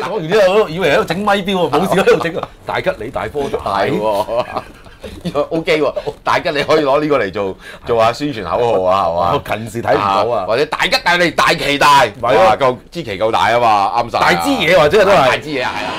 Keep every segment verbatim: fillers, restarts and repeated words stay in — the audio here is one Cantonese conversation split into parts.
講完之後，以為喺度整咪錶喎，冇事喺度整。大吉利大波大喎。O K 喎，大吉你可以攞呢個嚟做做下宣傳口號啊，係嘛？ 我近視睇唔到啊， 或者大吉大利大旗大， 係啊， 夠支旗夠大啊嘛，啱晒。 大支嘢或者都係大支嘢係啊。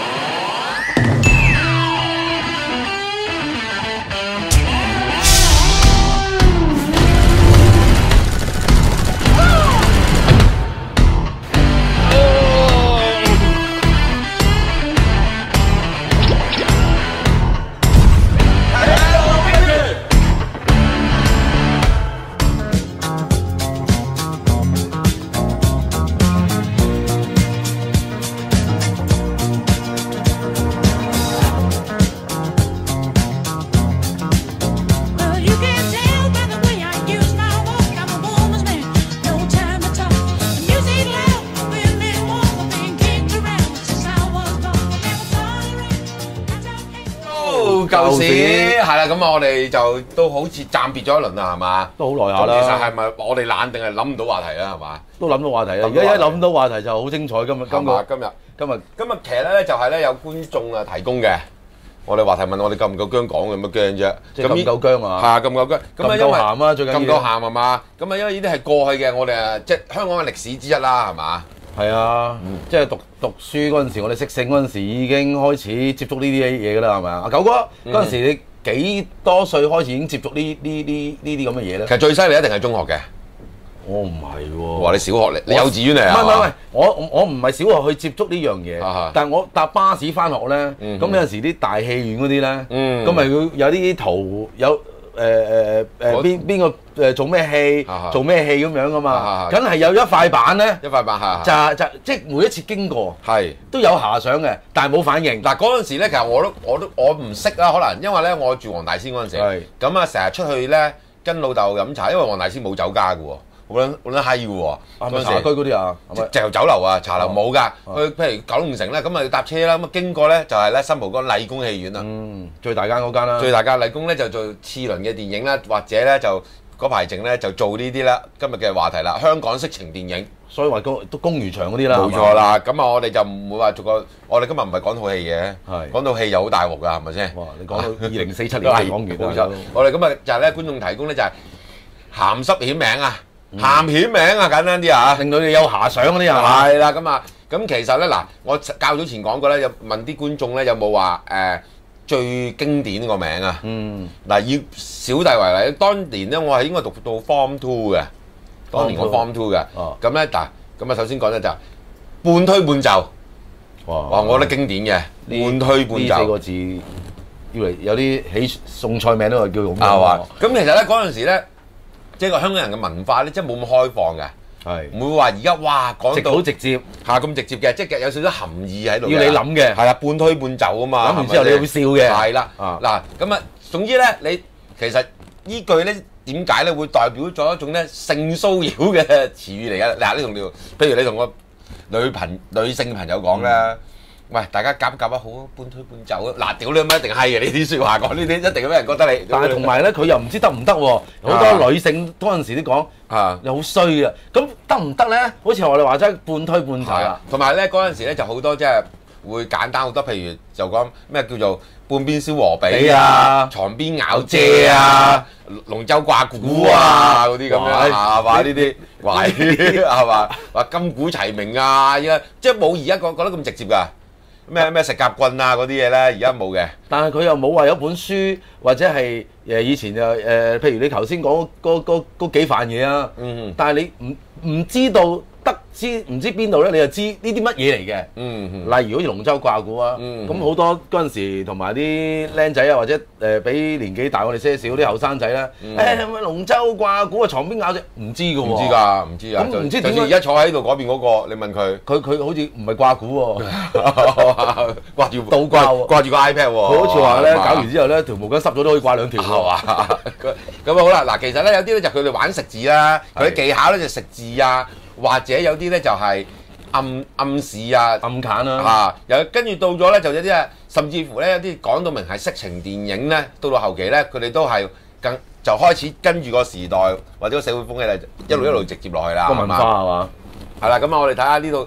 舊時係啦，咁啊，我哋就都好似暫別咗一輪啦，係嘛？ 都好耐下啦。 其實係咪我哋懶定係諗唔到話題啊？係嘛？ 都諗到話題啊！而家一諗到話題就好精彩。今日今個今日今日今日其實咧就係咧有觀眾啊提供嘅，我哋話題問我哋夠唔夠薑講嘅，有乜薑啫？ 即係夠唔夠薑啊？ 係啊，夠唔夠薑？咁啊，因為夠鹹啊，最緊要夠唔夠鹹係嘛？咁啊，因為呢啲係過去嘅，我哋啊即係香港嘅歷史之一啦，係嘛？ 係啊，即係讀讀書嗰陣時，我哋識性嗰陣時已經開始接觸呢啲嘢㗎啦，係咪啊？阿九哥嗰陣時你幾多歲開始已經接觸呢呢呢呢啲咁嘅嘢咧？ 其實最犀利一定係中學嘅。 我唔係喎。 話你小學嚟，你幼稚園嚟啊？ 唔係唔係唔係，我我唔係小學去接觸呢樣嘢，但係我搭巴士翻學咧，咁有陣時啲大戲院嗰啲咧，咁咪會有啲圖有。誒誒誒邊邊個誒做咩戲做咩戲咁樣噶嘛？梗係有一塊板咧， 一塊板係就就即係每一次經過係都有遐想嘅，但係冇反應。 嗱嗰陣時咧，其實我都我都我唔識啦，可能因為咧我住黃大仙嗰陣時，咁啊成日出去咧跟老豆飲茶，因為黃大仙冇酒家嘅喎。好撚好撚閪嘅喎， 係咪茶居嗰啲啊？ 直頭酒樓啊，茶樓冇㗎。去譬如九龍城咧，咁啊要搭車啦，咁啊經過咧就係咧新蒲崗麗宮戲院啊。 嗯，最大間嗰間啦。最大間麗宮咧就做次輪嘅電影啦，或者咧就嗰排剩咧就做呢啲啦。今日嘅話題啦，香港色情電影， 所以話公都公餘場嗰啲啦。 冇錯啦，咁啊我哋就唔會話做個，我哋今日唔係講套戲嘅，講套戲又好大鑊㗎，係咪先？ 哇！你講到二零四七年講完冇錯。我哋今日就係咧觀眾提供咧就係鹹濕險名啊！鹹險名啊，簡單啲啊， 令到你有遐想嗰啲啊， 係啦，咁啊，咁其實咧嗱，我較早前講過咧，有問啲觀眾咧有冇話誒最經典個名啊？嗯，嗱，以小弟為例，當年咧我係應該讀到 Form Two 嘅，當年我 Form Two 嘅，咁咧嗱，咁啊首先講咧就半推半就，哇，我覺得經典嘅，半推半就呢四個字，要嚟有啲起餸菜名都係叫咁係嘛？咁其實咧嗰陣時咧。即係個香港人嘅文化咧，即係冇咁開放嘅，係唔會話而家哇講到好直接嚇咁直接嘅，即係有少少含義喺度。 要你諗嘅係啦，半推半就啊嘛。 諗完之後你會笑嘅。 係啦，嗱咁啊，總之咧，你其實依句咧點解咧會代表咗一種咧性騷擾嘅詞語嚟嘅？嗱，呢同你，譬如你同個女朋女性朋友講咧。喂，大家夾唔夾得好啊？半推半就啊！嗱，屌你咁一定係嘅，呢啲説話講呢啲一定有人覺得你。 但係同埋咧，佢又唔知得唔得喎？好多女性嗰陣時都講啊，又好衰啊！咁得唔得咧？好似我哋話齋半推半就啊。 同埋咧嗰陣時咧就好多即係會簡單好多，譬如就講咩叫做半邊燒鵝髀啊、床邊咬蔗啊、龍舟掛鼓啊嗰啲咁樣係嘛？呢啲喂係嘛？話金鼓齊鳴啊！依家即係冇而家講講得咁直接㗎。咩咩食夾棍啊嗰啲嘢咧，而家冇嘅。 但係佢又冇話有本書或者係誒以前就誒、呃，譬如你頭先講嗰嗰嗰幾範嘢啊。嗯。但係你唔唔知道得知唔知邊度咧，你就知呢啲乜嘢嚟嘅。嗯。例如好似龍舟掛鼓啊。嗯。咁好多嗰陣時同埋啲僆仔啊，或者誒比年紀大我哋些少啲後生仔啦。誒係咪龍舟掛鼓啊？床邊咬隻唔知㗎喎。 唔知㗎，唔知㗎。 咁唔知點解而家坐喺度嗰邊嗰個，你問佢， 佢佢好似唔係掛鼓喎。 掛住倒掛喎， 掛住個 iPad 喎。 佢好似話咧，搞完之後咧，條毛巾濕咗都可以掛兩條喎。 咁咁啊好啦，嗱，其實咧有啲咧就佢哋玩食字啦，佢啲技巧咧就食字啊，或者有啲咧就係暗暗示啊、 暗揀啦。 啊，又跟住到咗咧就有啲啊，甚至乎咧有啲講到明係色情電影咧，到到後期咧佢哋都係更就開始跟住個時代或者個社會風氣咧，一路一路直接落去啦。 個文化係嘛？ 係啦，咁啊我哋睇下呢度。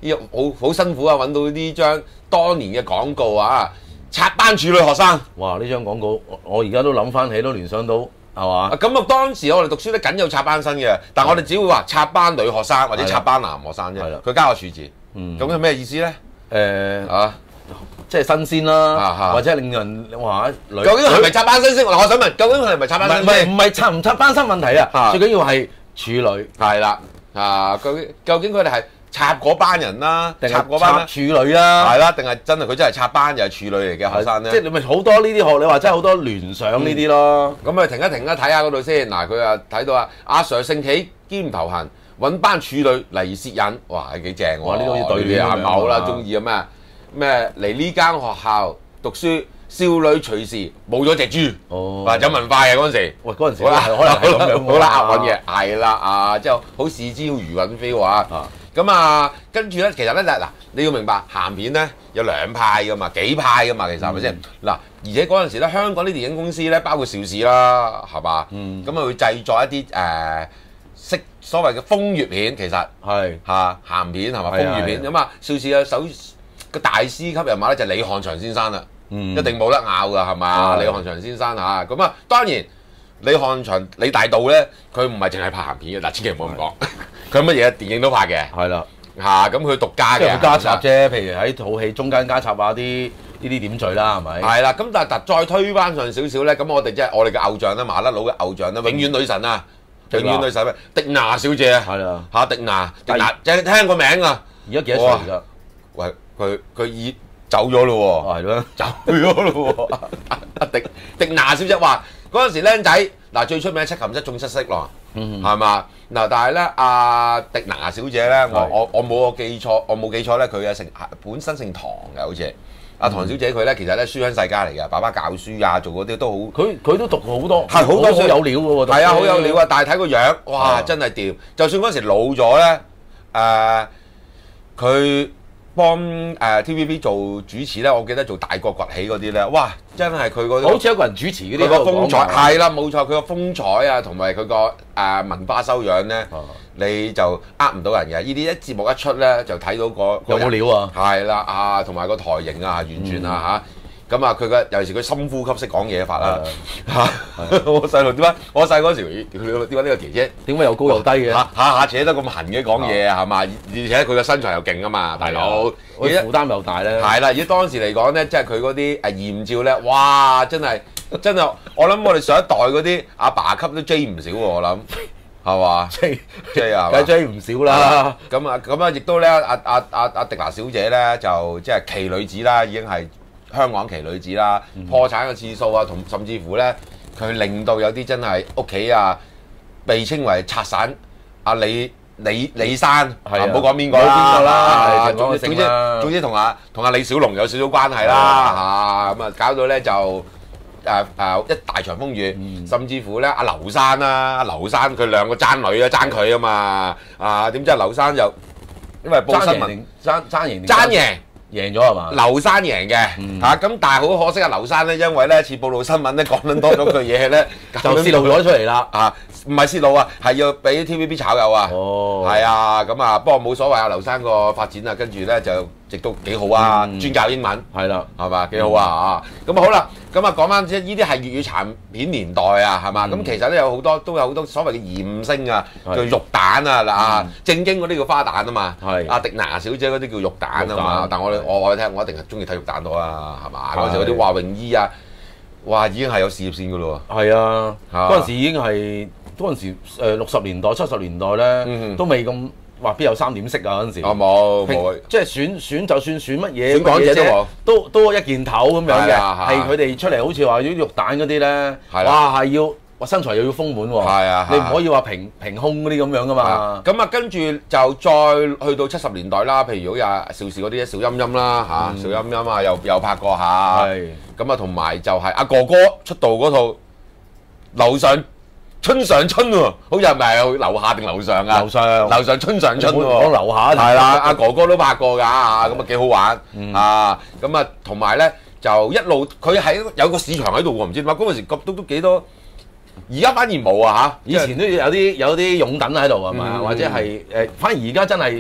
呢個好好辛苦啊揾到呢張當年嘅廣告啊，插班處女學生。 哇！呢張廣告我我而家都諗翻起都聯想到係嘛？ 咁啊當時我哋讀書咧梗有插班生嘅，但我哋只會話插班女學生或者插班男學生啫。佢加個處字，咁係咩意思咧？誒啊！ 即係新鮮啦，或者令人話女。 究竟係咪插班生先？嗱，我想問，究竟係咪插班生？ 唔係唔係插唔插班生問題啊！最緊要係處女。 係啦，啊，究竟究竟佢哋係插嗰班人啦， 定係插處女啦？ 係啦，定係真係佢真係插班又係處女嚟嘅學生咧？ 即係你咪好多呢啲學，你話真係好多聯想呢啲咯。 咁啊停一停啦，睇下嗰度先。嗱，佢啊睇到啊，阿 Sir 盛喜肩頭痕，揾班處女嚟攝引，哇，係幾正喎！ 呢啲好似對聯啊，某啦，中意啊咩？咩嚟呢間學校讀書，少女隨時冇咗隻豬，或者文化嘅嗰陣時。 喂，嗰陣時可能係咁樣。 好啦，押韻嘅，係啦啊，即係好視之如魚韻 feel 啊。咁啊，跟住咧，其實咧嗱，你要明白鹹片咧有兩派噶嘛，幾派噶嘛，其實係咪先？嗱，而且嗰陣時咧，香港啲電影公司咧，包括邵氏啦，係嘛？咁啊會製作一啲誒識所謂嘅風月片，其實係嚇鹹片係嘛？風月片咁啊，邵氏嘅首個大師級人物咧就李漢祥先生啦，一定冇得拗噶係嘛？李漢祥先生嚇，咁啊當然李漢祥李大道咧，佢唔係淨係拍鹹片嘅，嗱千祈唔好咁講。佢乜嘢電影都拍嘅，係啦嚇，咁佢獨家嘅， 加插啫。譬如喺套戲中間加插下啲呢啲點綴啦，係咪？ 係啦，咁但係再推翻上少少咧，咁我哋即係我哋嘅偶像啦，麻甩佬嘅偶像啦，永遠女神啊，永遠女神咩？狄娜小姐啊，係啦嚇，狄娜，狄娜，即係聽個名啊， 而家幾多歲而家？ 喂，佢佢已走咗咯喎，係咯，走咗咯喎，阿狄狄娜小姐話嗰陣時僆仔嗱最出名七擒七縱七色咯，係嘛？嗱，但係咧，阿狄娜小姐咧，我我我冇我記錯，我冇記錯咧，佢嘅姓本身姓唐嘅，好似阿唐小姐佢咧，其實咧書香世家嚟嘅，爸爸教書啊，做嗰啲都好， 佢佢都讀過好多， 係好多好有料嘅喎， 係啊，好有料啊！但係睇個樣，哇，真係掂！就算嗰陣時老咗咧，誒，佢幫誒 T V B 做主持咧，我記得做大國崛起嗰啲咧，哇！真係佢嗰啲好似一個人主持嗰啲， 佢個風采係啦，冇錯，佢個風采啊，同埋佢個誒文化修養咧，你就呃唔到人嘅。呢啲一節目一出咧，就睇到個有冇料啊？ 係啦，啊，同埋個台型啊，完全啊嚇。咁啊，佢嘅尤其是佢深呼吸式講嘢法啦嚇。我細路點解？我細嗰時點解呢個姐姐點解又高又低嘅？ 下下扯得咁痕嘅講嘢係嘛？而且佢個身材又勁啊嘛，大佬。 佢負擔又大咧。 係啦，而家當時嚟講咧，即係佢嗰啲誒豔照咧，哇！真係真係，我諗我哋上一代嗰啲阿爸級都追唔少喎，我諗係嘛？追追啊， 梗係追唔少啦。 咁啊咁啊，亦都咧，阿阿阿阿狄娜小姐咧，就即係奇女子啦，已經係香港奇女子啦，破產嘅次數啊，同甚至乎咧，佢令到有啲真係屋企啊，被稱為拆散阿李。李李珊，唔好講邊個啦，總之總之同阿同阿李小龍有少少關係啦嚇，咁啊搞到咧就誒誒一大場風雨，甚至乎咧阿劉珊啦，阿劉珊佢兩個爭女啊爭佢啊嘛，啊點知阿劉珊又因為報新聞爭爭贏爭贏贏咗係嘛？ 劉珊贏嘅嚇，咁但係好可惜啊，劉珊咧因為咧次報道新聞咧講撚多咗句嘢咧， 就泄露咗出嚟啦啊！唔係泄露啊，係要俾 T V B 炒魷啊！ 哦， 係啊，咁啊，不過冇所謂啊，劉生個發展啊，跟住咧就亦都幾好啊，專教英文係啦， 係嘛，幾好啊啊！咁啊好啦，咁啊講翻即係呢啲係粵語殘片年代啊，係嘛？咁其實咧有好多都有好多所謂嘅艷星啊，叫肉蛋啊嗱啊，正經嗰啲叫花旦啊嘛，係阿狄娜小姐嗰啲叫肉蛋啊嘛，但我哋我話你聽，我一定係中意睇肉蛋多啊，係嘛？嗰時嗰啲華泳衣啊，哇已經係有事業線噶咯喎， 係啊，嗰陣時已經係。嗰陣時誒六十年代、七十年代咧，都未咁話邊有三點式啊嗰陣時。 哦冇冇， 即係選選就算選乜嘢， 選港姐都冇， 都都一件頭咁樣嘅。係佢哋出嚟好似話啲肉蛋嗰啲咧，哇係要話身材又要豐滿喎。係啊，你唔可以話平平胸嗰啲咁樣噶嘛。 咁啊跟住就再去到七十年代啦，譬如好似阿邵氏嗰啲小陰陰啦嚇，小陰陰啊又又拍過下。係。咁啊同埋就係阿哥哥出道嗰套樓上春上春喎，好似係咪樓下定樓上啊？樓上，樓上春上春喎。 講樓下係啦，阿哥哥都拍過㗎嚇，咁啊幾好玩啊！咁啊同埋咧就一路佢喺有個市場喺度喎，唔知點解嗰陣時都都幾多，而家反而冇啊嚇。 以前都有啲有啲擁躉喺度係嘛，或者係誒，反而而家真係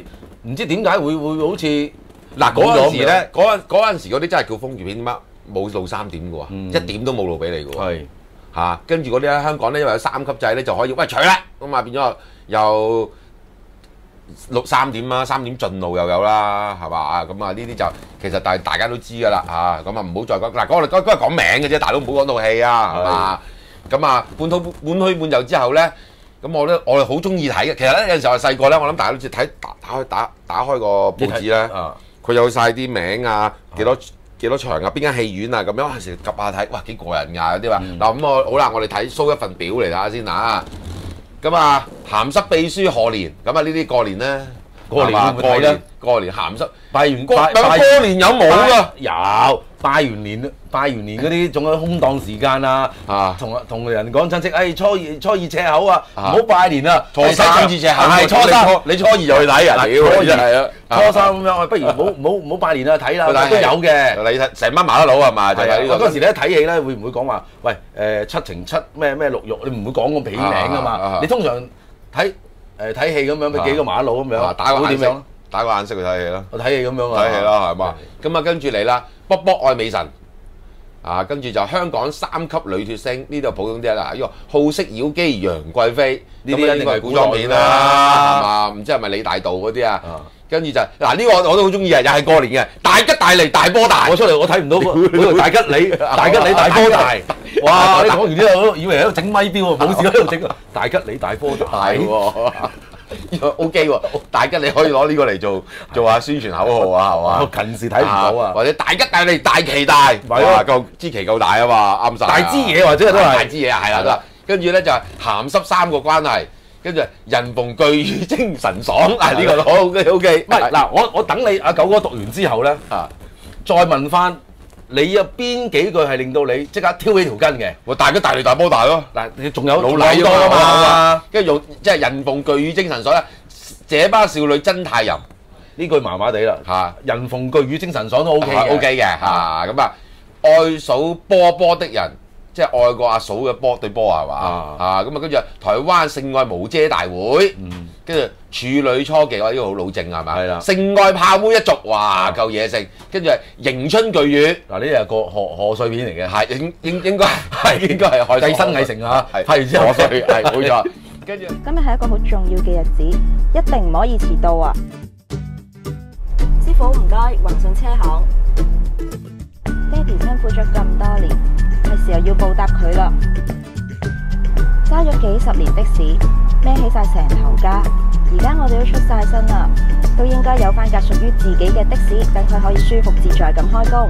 唔知點解會會好似嗱嗰陣時咧，嗰陣嗰陣時嗰啲真係叫風月片，點解冇露三點嘅喎？一點都冇露俾你嘅喎。 係嚇，跟住嗰啲咧香港咧，因為有三級制咧，就可以喂除啦，咁啊變咗又六三點啦，三點盡露又有啦，係嘛？咁啊呢啲就其實大大家都知㗎啦嚇，咁啊唔好再講嗱，嗰個嗰個係講名嘅啫，大佬唔好講套戲啊，係嘛？咁啊半套半虛半有之後咧。咁我咧，我係好中意睇嘅。其實咧，有陣時候我細個咧，我諗大家都知睇打打開打打開個報紙咧，佢有晒啲名啊，幾多幾多場啊，邊間戲院啊，咁樣有時及下睇，哇幾過癮㗎！有啲話嗱咁我好啦，我哋睇 show 一份表嚟睇下先啊。咁啊鹹濕秘書賀年，咁啊呢啲過年咧， 過年會唔會睇咧？ 過年鹹濕拜完過過年有冇㗎？ 有拜完年，拜完年嗰啲仲有空檔時間啊！啊，同同人講親戚，誒初二初二赤口啊，唔好拜年啊！ 初三至赤口， 係初三， 你初二就去睇啊！屌，係啊！ 初三咁樣，不如唔好唔好唔好拜年啦，睇啦，都有嘅。 你睇成班麻甩佬係嘛？就係呢個。 嗰陣時咧睇戲咧，會唔會講話？喂誒七情七咩咩六欲？你唔會講個戲名㗎嘛？你通常睇誒睇戲咁樣，俾幾個麻甩佬咁樣， 打個點樣？ 打個眼色去睇戲咯。 我睇戲咁樣啊。 睇戲啦，係嘛？咁啊，跟住嚟啦，卜卜愛美神。啊，跟住就香港三級女脫星，呢度普通啲啦。呢個好色妖姬楊貴妃，呢啲一定係古裝片啦，係嘛？唔知係咪李大道嗰啲啊？跟住就嗱呢個我都好中意啊，又係過年嘅大吉大利大波大。我出嚟我睇唔到嗰個大吉利，大吉利大波大。哇！你講完之後，以為喺度整咪標啊，冇事喺度整啊，大吉利大波大。 係喎。呢個 O K 喎，大吉你可以攞呢個嚟做做下宣傳口號啊，係嘛？ 我近視睇唔到啊， 或者大吉大利大旗大，哇夠支旗夠大啊嘛，啱晒。 大支嘢或者都係大支嘢係啦，都係。跟住咧就係鹹濕三個關係，跟住人逢巨乳精神爽啊！呢個都 O K O K。 唔係嗱，我我等你阿九哥讀完之後咧，啊，再問翻。你有邊幾句係令到你即刻挑起條筋嘅？ 我大吉大利大波大咯！ 嗱，你仲有老禮多啊嘛， 跟住用即係人逢巨乳精神爽咧，這班少女真太淫呢句麻麻地啦嚇。人逢巨乳精神爽都 O K 嘅 ，O K 嘅嚇。咁啊，愛數波波的人，即係愛過阿嫂嘅波對波係嘛？啊咁啊，跟住台灣性愛無遮大會，跟住處女初期，哇！呢個好老正係咪？係啦。性愛炮妹一族，哇！夠野性，跟住迎春巨乳， 嗱呢係個賀賀歲片嚟嘅， 係應應應該係應該係賀歲。 繼新藝城啊， 係拍完之後賀歲係冇錯。跟住今日係一個好重要嘅日子，一定唔可以遲到啊！師傅唔該，宏信車行。爹哋辛苦咗咁多年，係時候要報答佢啦。揸咗幾十年的士，孭起晒成頭家，而家我哋都出晒身啦，都應該有翻架屬於自己嘅的士，等佢可以舒服自在咁開工。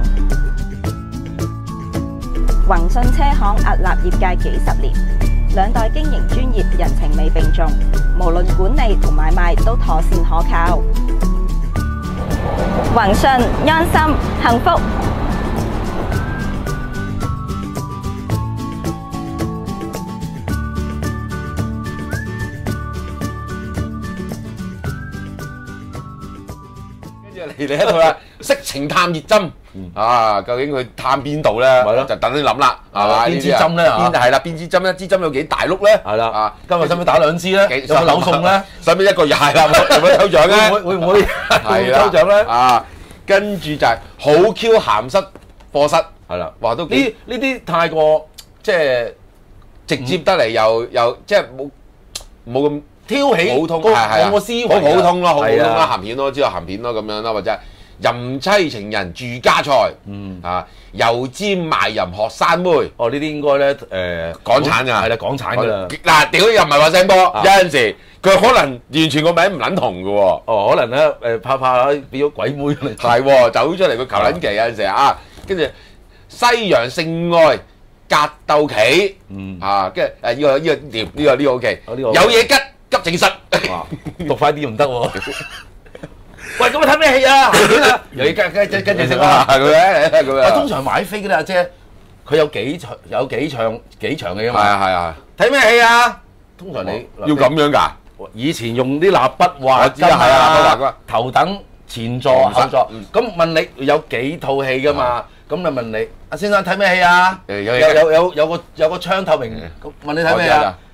宏信車行屹立業界幾十年，兩代經營專業，人情味並重，無論管理同買賣都妥善可靠。宏信安心幸福。 嚟嚟一套啦，色情探熱針啊！究竟佢探邊度咧？就等你諗啦，係嘛？ 邊支針咧？ 邊係啦？邊支針咧？支針有幾大碌咧？ 係啦， 啊！ 今日使唔使打兩支咧？有冇扭送咧？ 使唔使一個又係啦？有冇抽獎咧？ 會會唔會係啦？抽獎咧？ 啊！跟住就係好 Q 鹹濕課室， 係啦， 哇！都呢呢啲太過即係直接得嚟，又又即係冇冇咁。 挑起普通係係啊， 個思維好普通咯，好普通啊啦，鹹片咯，知道鹹片咯咁樣啦，或者淫妻情人住家菜，嗯啊，油尖賣淫學生妹， 哦呢啲應該咧誒港產㗎， 係啦港產㗎啦。 嗱屌又唔係話聲波，有陣時佢可能完全個名唔撚同嘅喎。 哦，可能咧誒拍拍下變咗鬼妹嚟。 係喎，走出嚟個求撚期有陣時啊，跟住西洋性愛格鬥棋，嗯啊，跟住誒呢個呢個掂呢個呢個 OK，有嘢吉。急症室， 讀快啲唔得喎！喂，咁你睇咩戲啊？又要跟跟跟住食啊！ 係咪？係咪？ 通常買飛嘅啦，阿姐，佢有幾場有幾場幾場嘅嘛？ 係啊係啊！ 睇咩戲啊？通常你要咁樣㗎？ 以前用啲蠟筆畫㗎係啊，畫頭等前座後座，咁問你有幾套戲㗎嘛？咁就問你，阿先生睇咩戲啊？有有有有個有個窗透明，咁問你睇咩啊？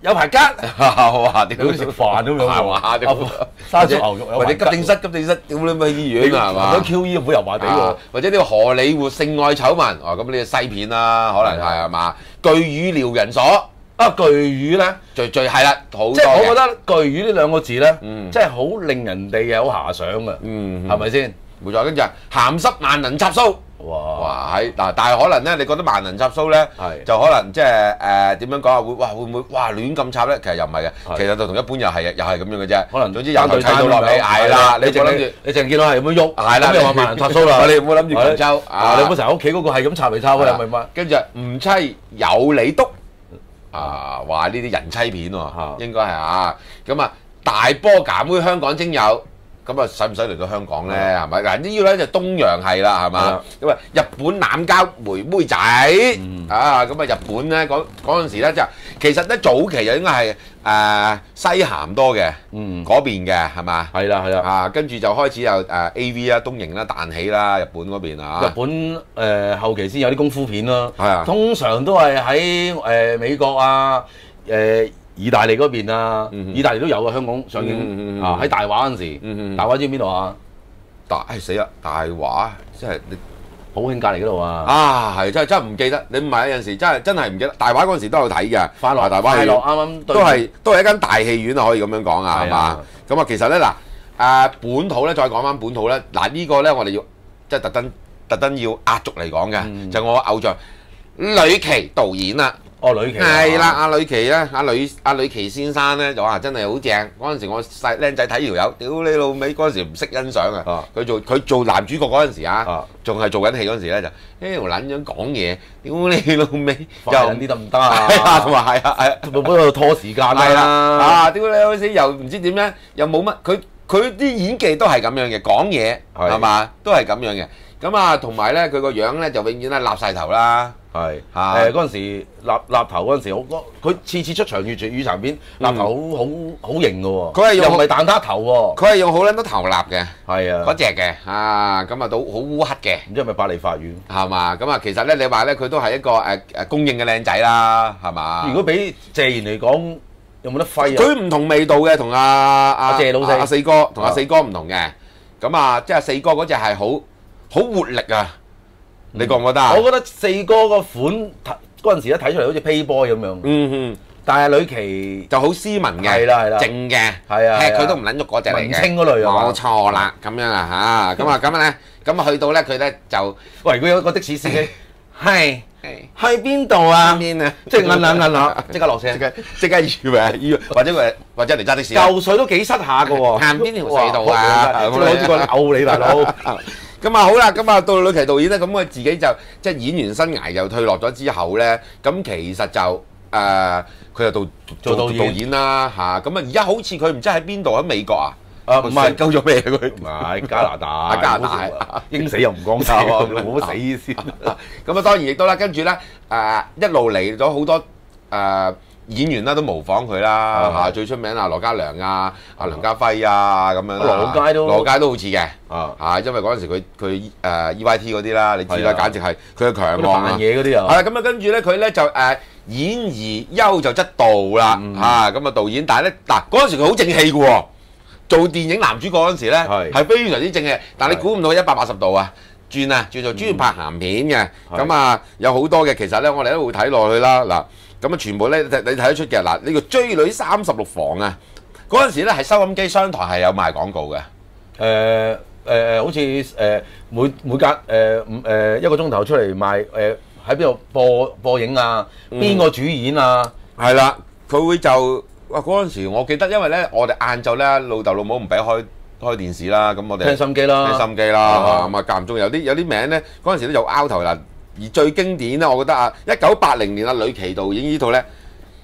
有排吉， 哇！屌你好似食飯咁樣係嘛？屌生菜牛肉有或者排吉急症室，急症室，屌你咪去醫院啊，係嘛？ 嗰 Q E 好油麻地喎， 或者呢個荷里活性愛醜聞，哦咁呢個西片啦，可能係係嘛？巨乳撩人所啊巨乳咧， 最最係啦，好多即係我覺嘅， 得巨乳呢兩個字咧， 嗯即係好令人哋有遐想嘅， 嗯， 係咪先？ 冇錯，跟住鹹濕萬能插須。 哇！ 哇！喺嗱，但係可能咧，你覺得萬能插須咧， 係就可能即係誒點樣講啊？會哇會唔會哇亂咁插咧？其實又唔係嘅， 係其實就同一般又係又係咁樣嘅啫。 可能總之由頭睇到落尾，係啦，你你淨冇諗住你淨見到係咁樣喐， 係啦， 咁又話萬能插須啦， 你唔好諗住杭州啊！你唔好成日屋企嗰個係咁插嚟插去，明白？ 跟住吳妻有你督啊！話呢啲人妻片喎，應該係啊。咁啊，大波減妹香港精友。咁啊，使唔使嚟到香港咧？係咪？嗱，呢個咧就東洋系啦，係嘛？咁啊，日本濫交妹妹仔啊，咁啊，日本咧嗰嗰陣時咧就其實咧早期就應該係誒西鹹多嘅，嗰邊嘅係嘛？ 係啦係啦， 啊，跟住就開始有誒 A V 啦、東瀛啦、彈起啦，日本嗰邊啊。 日本誒後期先有啲功夫片咯， 係啊， 通常都係喺誒美國啊誒。意大利嗰邊啊，意大利都有啊，香港上映啊，喺大話嗰陣時，大話知邊度啊？ 大唉死啦！大話即係你普興隔離嗰度啊！ 啊係真係真係唔記得，你唔係有陣時真係真係唔記得。大話嗰陣時都有睇嘅， 快樂大話快樂啱啱都係都係一間大戲院啊，可以咁樣講啊，係嘛？咁啊，其實咧嗱誒本土咧，再講翻本土咧，嗱呢個咧我哋要即係特登特登要壓軸嚟講嘅，就我偶像呂奇導演啦。 哦，呂奇係啦，阿呂奇咧，阿呂阿呂奇先生咧就話真係好正。嗰陣時我細僆仔睇條友，屌你老味，嗰陣時唔識欣賞啊！佢做佢做男主角嗰陣時啊，仲係做緊戲嗰陣時咧就，呢條撚樣講嘢，屌你老味， 快啲得唔得啊？ 係啊，同埋係啊係啊， 冇喺度拖時間啦。 啊，屌你老死又唔知點樣，又冇乜，佢佢啲演技都係咁樣嘅，講嘢係嘛，都係咁樣嘅。咁啊，同埋咧佢個樣咧就永遠咧立晒頭啦。 係誒嗰陣時立立頭嗰陣時，我佢次次出場粵語殘片，立頭好好好型嘅喎。 佢係用又唔係蛋撻頭喎， 佢係用好撚多頭立嘅， 係啊， 嗰隻嘅啊，咁啊都好烏黑嘅， 唔知係咪百利法院係嘛？咁啊其實咧你話咧佢都係一個誒誒公認嘅靚仔啦，係嘛？ 如果俾謝賢嚟講，有冇得揮啊？ 佢唔同味道嘅，同阿阿謝老四阿四哥同阿四哥唔同嘅，咁啊即係四哥嗰隻係好好活力啊！你覺唔覺得啊？ 我覺得四哥個款嗰陣時一睇出嚟好似 Playboy 咁樣。 嗯哼， 但係呂奇就好斯文嘅， 係啦係啦， 靜嘅， 係啊， 踢佢都唔撚喐嗰隻嚟嘅， 文青嗰類啊。 冇錯啦，咁樣啊嚇，咁啊咁咧，咁啊去到咧佢咧就， 喂，如果有個的士司機，係去邊度邊啊？ 邊啊？ 即係揞揞揞揞，即刻落車， 即刻即刻以為以為或者佢或者嚟揸的士， 舊水都幾失下㗎喎。 行邊條隧道啊？ 即係好似個嘔你大佬。 咁啊好啦，咁啊到呂奇導演咧，咁佢自己就即係演員生涯又退落咗之後咧，咁其實就誒佢就做做導演啦嚇。咁啊而家好似佢唔知喺邊度喺美國啊？ 啊唔係鳩咗咩佢？ 唔係加拿大， 加拿大應死又唔講笑，冇死先。 咁啊當然亦都啦，跟住咧誒一路嚟咗好多誒。演員啦都模仿佢啦嚇，最出名啊羅嘉良啊、阿梁家輝啊咁樣啦， 羅佳都羅佳都好似嘅啊嚇，因為嗰陣時佢佢誒 E Y T 嗰啲啦，你知啦，簡直係佢嘅強項啊！ 嘢嗰啲啊， 係啦，咁啊跟住咧佢咧就誒演而優就則導啦嚇，咁啊導演，但係咧嗱嗰陣時佢好正氣嘅喎，做電影男主角嗰陣時咧係非常之正氣，但係你估唔到佢一百八十度啊轉啊轉做專拍鹹片嘅，咁啊有好多嘅其實咧我哋都會睇落去啦嗱。咁啊，全部咧你睇得出嘅嗱，呢個追女三十六房啊，嗰陣時咧係收音機商台係有賣廣告嘅。 誒誒，好似誒每每隔誒五誒一個鐘頭出嚟賣誒喺邊度播播映啊？邊個主演啊？ 係啦，佢會就哇嗰陣時，我記得因為咧，我哋晏晝咧老豆老母唔俾開開電視啦，咁我哋聽心機啦， 聽心機啦，咁啊間唔中有啲有啲名咧，嗰陣時都有拗頭啦。而最經典咧，我覺得啊，一九八零年啊，呂奇導演呢套咧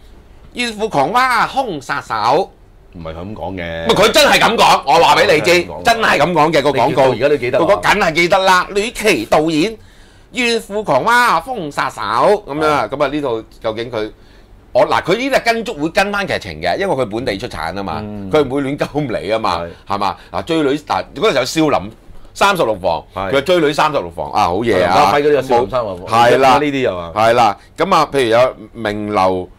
《怨婦狂娃兇殺手》， 唔係咁講嘅。 佢真係咁講，我話俾你知，真係咁講嘅個廣告。 而家都記得。 個個梗係記得啦，呂奇導演《怨婦狂娃兇殺手》咁樣啊，咁啊呢套究竟佢我嗱佢呢啲係跟足會跟翻劇情嘅，因為佢本地出產啊嘛，佢唔會亂鳩咁嚟啊嘛，係嘛嗱追女嗱嗰陣時有少林。三十六房，佢追女三十六房啊，好嘢啊！ 家輝嗰啲有少林三十六房， 係啦， 呢啲又話係啦。咁啊，譬如有名流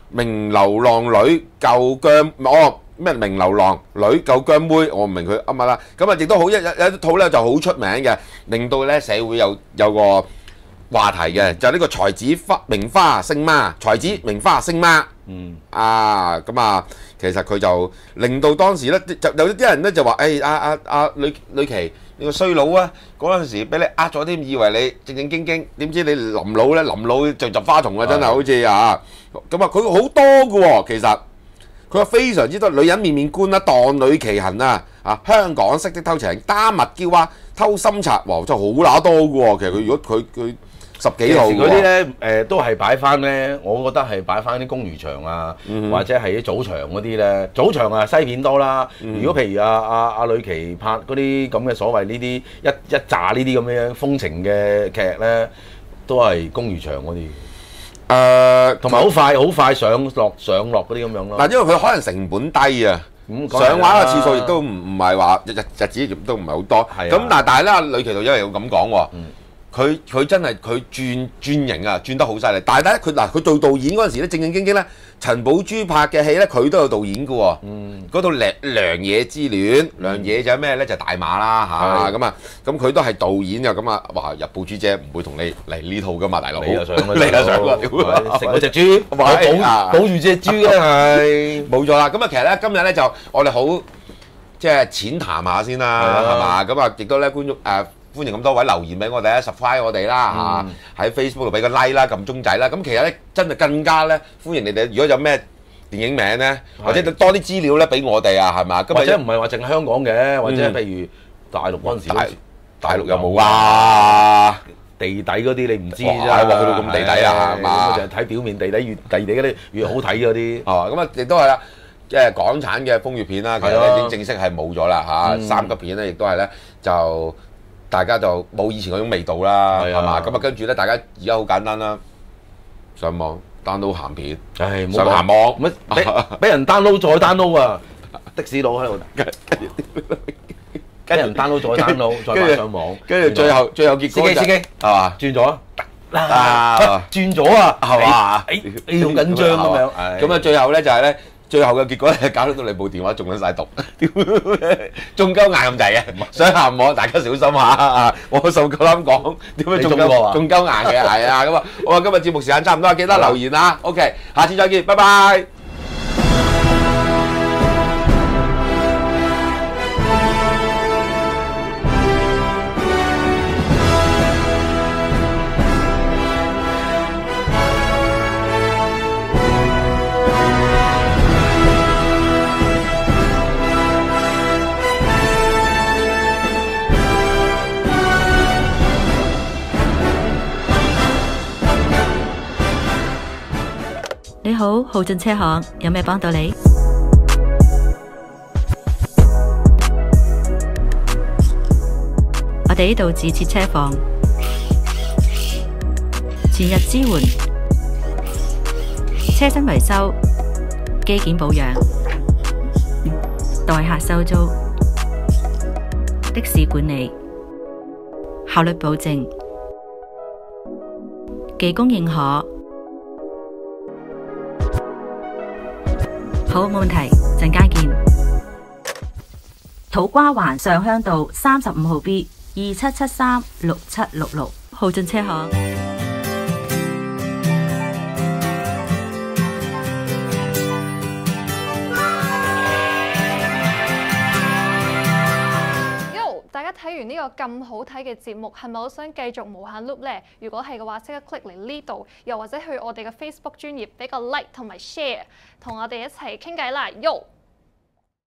名流浪女救姜，哦咩名流浪女救姜妹，我唔明佢噏乜啦。咁啊，亦都好一有有一套咧就好出名嘅，令到咧社會有有個話題嘅，就係、是、呢個才子花名花姓媽，才子名花姓媽。嗯啊，咁啊，其實佢就令到當時咧就有啲人咧就話，誒阿阿阿呂呂琪你個衰佬啊！嗰陣時俾你呃咗添，以為你正正經經，點知你臨老咧臨老就入花叢啊！真係好似啊咁啊，佢好多嘅喎，其實佢話非常之多，女人面面觀啦，蕩女奇痕啊，啊香港式的偷情，丹麥嬌娃偷心賊，哇真係好乸多嘅喎。其實佢如果佢佢十幾號嗰啲咧，誒都係擺翻咧，我覺得係擺翻啲公餘場啊， 嗯、 或者係啲早場嗰啲咧。早場啊西片多啦。嗯、如果譬如阿阿阿呂琪拍嗰啲咁嘅所謂呢啲一一紮呢啲咁樣風情嘅劇咧，都係公餘場嗰啲。誒，同埋好快好快上落上落嗰啲咁樣咯。 嗱，因為佢可能成本低啊。上畫嘅次數亦都唔唔係話日日日子亦都唔係好多。咁但係但係咧，阿呂琪導演又咁講喎。嗯佢佢真係佢轉轉型啊，轉得好犀利。但係咧，佢嗱佢做導演嗰陣時咧，正正經經咧，陳寶珠拍嘅戲咧，佢都有導演嘅喎。嗯，嗰套《良良野之戀》，良野就係咩咧？就係大馬啦嚇咁啊。咁佢都係導演嘅咁啊。哇！日報珠姐唔會同你嚟呢套噶嘛，大佬。你又想你又想喎？食嗰隻豬，保保住隻豬嘅係冇錯啦。咁啊，其實咧今日咧就我哋好即係淺談下先啦，係嘛？咁啊，亦都咧觀眾誒。歡迎咁多位留言俾我哋啊 ，subscribe 我哋啦嚇，喺 Facebook 度俾個 like 啦，撳鐘仔啦。咁其實咧真係更加咧歡迎你哋。如果有咩電影名咧，或者多啲資料咧俾我哋啊，係嘛？或者唔係話淨係香港嘅，或者譬如大陸嗰陣時，大大陸有冇啊？地底嗰啲你唔知啫，去到咁地底啊，係嘛？就係睇表面地底越地底嗰啲越好睇嗰啲。哦，咁啊亦都係啦，即係港產嘅風月片啦，其實已經正式係冇咗啦嚇。三級片咧亦都係咧就。大家就冇以前嗰種味道啦，係嘛？咁啊，跟住咧，大家而家好簡單啦，上網 download 鹹片，唉，上鹹網，乜俾俾人 download 再 download 啊！的士佬喺度，跟人 download 再 download，再擺上網，跟住最後最後結果司機司機係嘛？轉咗啊！轉咗啊！係嘛？誒誒好緊張咁樣，咁啊最後咧就係咧。最後嘅結果咧，搞到你部電話中咗晒毒，中鳩硬咁滯嘅，想鹹網大家小心下。我受夠膽講，點解中鳩中鳩硬嘅係啊？咁啊，好啊，今日節目時間差唔多，記得留言啊。OK， 下次再見，拜拜。 你好，浩進車行，有咩幫到你？我哋呢度自設車房，全日支援，車身維修、機件保養、代客收租、的士管理，效率保證，技工認可。好，冇問題，陣間見。土瓜灣上鄉道三十五號 B 二七七三六七六六，浩進車行。 大家睇完呢個咁好睇嘅節目，係咪好想繼續無限 loop 呢？如果係嘅話，即刻 click 嚟呢度，又或者去我哋嘅 Facebook 專頁俾個 like 同埋 share， 同我哋一齊傾偈啦，Yo！